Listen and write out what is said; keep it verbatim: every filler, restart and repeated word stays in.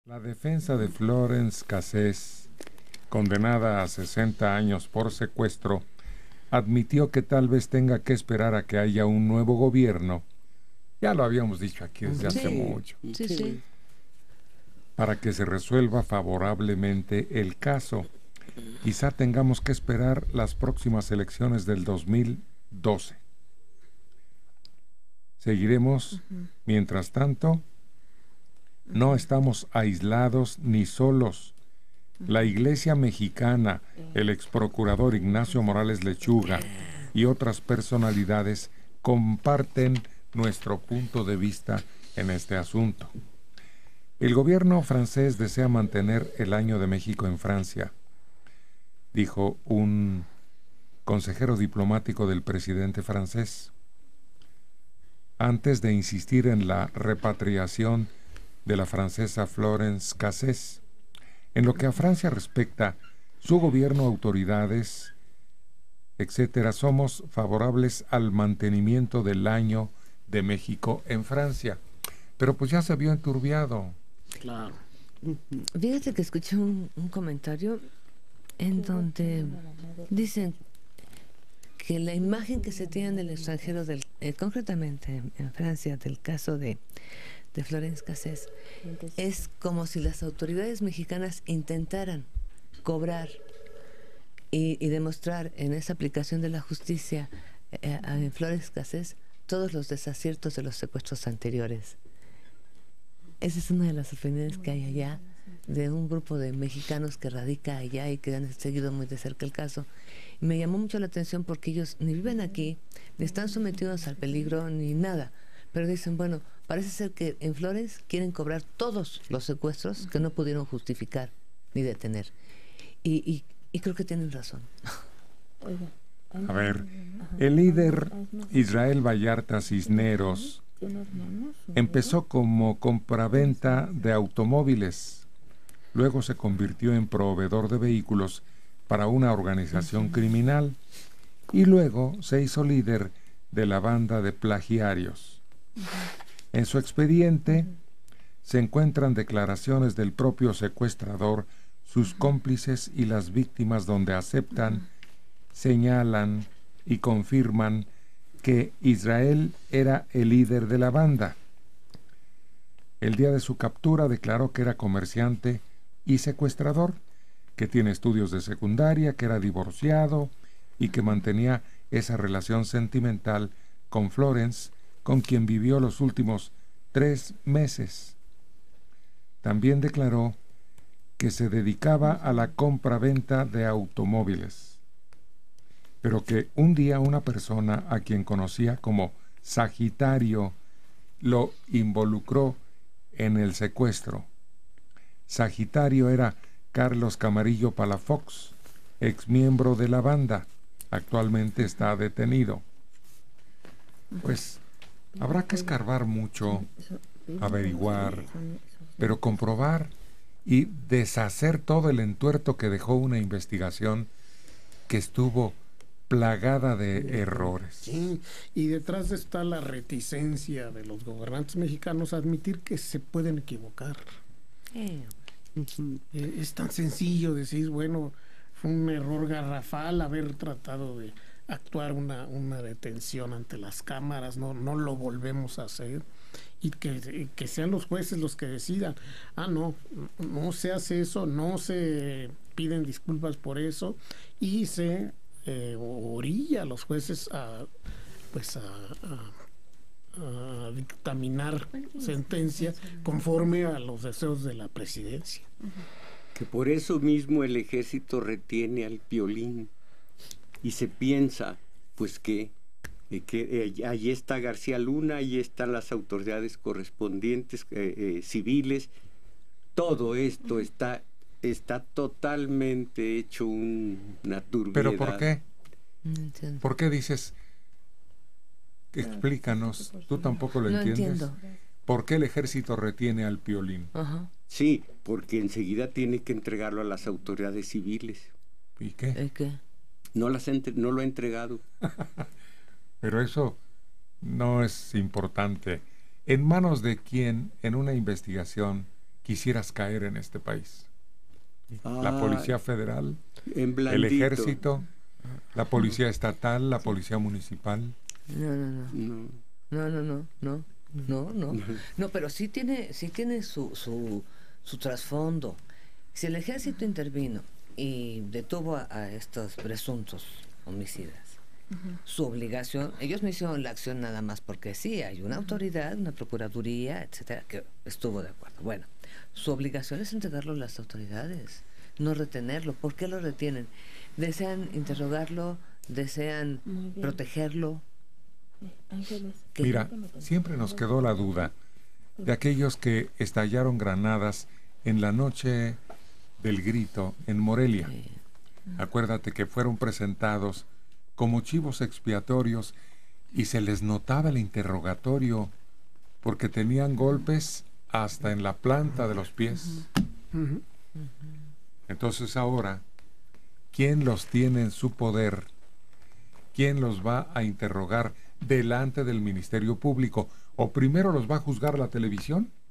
La defensa de Florence Cassés, condenada a sesenta años por secuestro, admitió que tal vez tenga que esperar a que haya un nuevo gobierno, ya lo habíamos dicho aquí desde Sí, hace mucho, sí, sí. para que se resuelva favorablemente el caso. Quizá tengamos que esperar las próximas elecciones del dos mil doce. Seguiremos, uh-huh. Mientras tanto, no estamos aislados ni solos. La Iglesia Mexicana, el exprocurador Ignacio Morales Lechuga y otras personalidades comparten nuestro punto de vista en este asunto. El gobierno francés desea mantener el Año de México en Francia, dijo un consejero diplomático del presidente francés, antes de insistir en la repatriación de la francesa Florence Cassés. En lo que a Francia respecta, su gobierno, autoridades, etcétera, somos favorables al mantenimiento del Año de México en Francia. Pero pues ya se vio enturbiado. Claro. Fíjate que escuché un, un comentario en donde dicen que la imagen que se tiene en el extranjero, del, eh, concretamente en, en Francia, del caso de, de Florence Cassés, es como si las autoridades mexicanas intentaran cobrar y, y demostrar en esa aplicación de la justicia eh, a Florence Cassés todos los desaciertos de los secuestros anteriores. Esa es una de las opiniones que hay allá, de un grupo de mexicanos que radica allá y que han seguido muy de cerca el caso. Y me llamó mucho la atención porque ellos ni viven aquí, ni están sometidos al peligro, ni nada. Pero dicen, bueno, parece ser que en Flores quieren cobrar todos los secuestros que no pudieron justificar ni detener. Y, y, y creo que tienen razón. A ver, el líder Israel Vallarta Cisneros empezó como compraventa de automóviles. Luego se convirtió en proveedor de vehículos para una organización criminal y luego se hizo líder de la banda de plagiarios. En su expediente se encuentran declaraciones del propio secuestrador, sus cómplices y las víctimas, donde aceptan, señalan y confirman que Israel era el líder de la banda. El día de su captura declaró que era comerciante y secuestrador, que tiene estudios de secundaria, que era divorciado y que mantenía esa relación sentimental con Florence, con quien vivió los últimos tres meses. También declaró que se dedicaba a la compra-venta de automóviles, pero que un día una persona a quien conocía como Sagitario lo involucró en el secuestro. Sagitario era Carlos Camarillo Palafox, exmiembro de la banda. Actualmente está detenido. Pues habrá que escarbar mucho, averiguar, pero comprobar y deshacer todo el entuerto que dejó una investigación que estuvo plagada de errores. Sí, y detrás está la reticencia de los gobernantes mexicanos a admitir que se pueden equivocar. Eh. Es tan sencillo decir, bueno, fue un error garrafal haber tratado de actuar una, una detención ante las cámaras, no, no lo volvemos a hacer, y que, que sean los jueces los que decidan, ah, no, no se hace eso, no se piden disculpas por eso, y se eh, orilla a los jueces a, pues a, a a dictaminar sentencia conforme a los deseos de la presidencia. Que por eso mismo el ejército retiene al Piolín y se piensa pues que, que eh, allí está García Luna, allí están las autoridades correspondientes eh, eh, civiles, todo esto está, está totalmente hecho un, una turbiedad. ¿Pero por qué? ¿Por qué dices? Explícanos, tú tampoco lo no entiendes. Entiendo. ¿Por qué el ejército retiene al Piolín? Ajá. Sí, porque enseguida tiene que entregarlo a las autoridades civiles. ¿Y qué? ¿Y qué? No, las entre, no lo ha entregado. Pero eso no es importante. ¿En manos de quién, en una investigación, quisieras caer en este país? Ah, La Policía Federal, en el Ejército, la Policía Estatal, la Policía Municipal. No, no, no. No. No, no, no, no. No, no. No, pero sí tiene, sí tiene su, su, su trasfondo. Si el ejército intervino y detuvo a, a estos presuntos homicidas, uh-huh. su obligación, ellos no hicieron la acción nada más porque sí, hay una autoridad, una procuraduría, etcétera, que estuvo de acuerdo. Bueno, su obligación es entregarlo a las autoridades, no retenerlo. ¿Por qué lo retienen? ¿Desean interrogarlo? ¿Desean protegerlo? Mira, siempre nos quedó la duda de aquellos que estallaron granadas en la noche del grito en Morelia. Acuérdate que fueron presentados como chivos expiatorios y se les notaba el interrogatorio porque tenían golpes hasta en la planta de los pies. Entonces ahora, ¿quién los tiene en su poder? ¿Quién los va a interrogar delante del Ministerio Público? ¿O primero los va a juzgar la televisión